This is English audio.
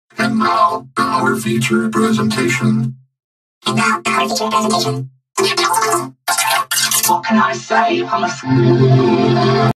And now, our featured presentation. What can I say?